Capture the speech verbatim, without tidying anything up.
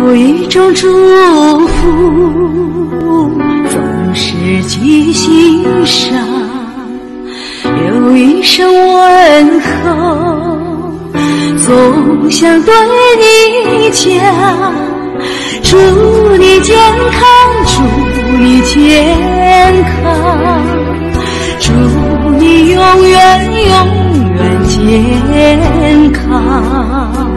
有一种祝福总是记心上，有一声问候总想对你讲，祝你健康，祝你健康，祝你永远永远健康。